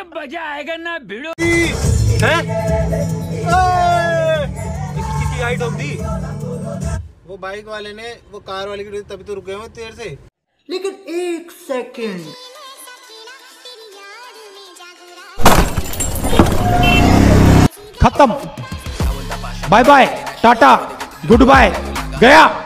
मजा आएगा ना भिड़ो है? किसी आई ठोक दी। वो बाइक वाले ने वो कार वाले की तभी तो रुके हुए देर से। लेकिन एक सेकंड, खत्म, bye bye tata goodbye गया।